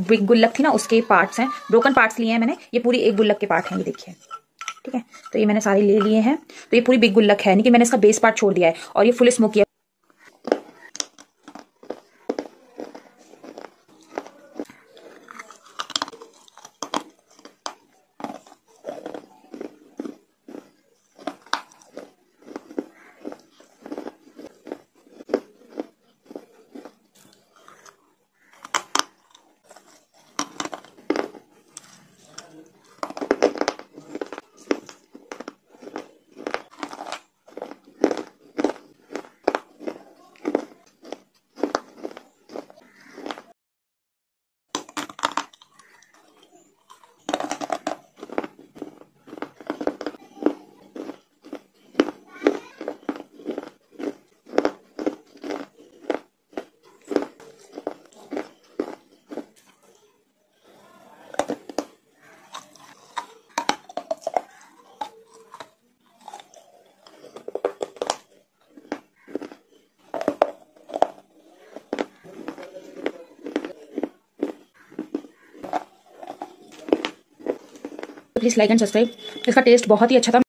Big गुल्लक थी ना उसके पार्ट्स हैं, ब्रोकन पार्ट्स लिए हैं मैंने। ये पूरी एक गुल्लक के पार्ट हैं, ये देखिए, ठीक है। तो ये मैंने सारे ले लिए हैं। तो ये पूरी बिग गुल्लक है, नहीं कि मैंने इसका बेस पार्ट छोड़ दिया है। और ये फुल स्मोकी है। Please like and subscribe. इसका टेस्ट बहुत ही अच्छा था।